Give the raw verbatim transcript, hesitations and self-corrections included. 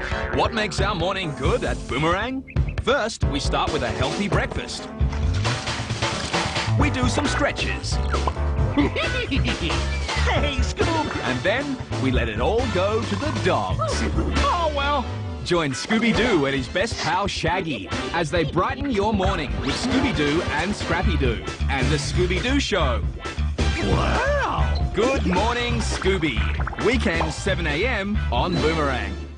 What makes our morning good at Boomerang? First, we start with a healthy breakfast. We do some stretches. Hey, Scoob! And then we let it all go to the dogs. Oh, well. Join Scooby-Doo and his best pal Shaggy as they brighten your morning with Scooby-Doo and Scrappy-Doo and the Scooby-Doo Show. Wow! Good morning, Scooby. Weekends seven a m on Boomerang.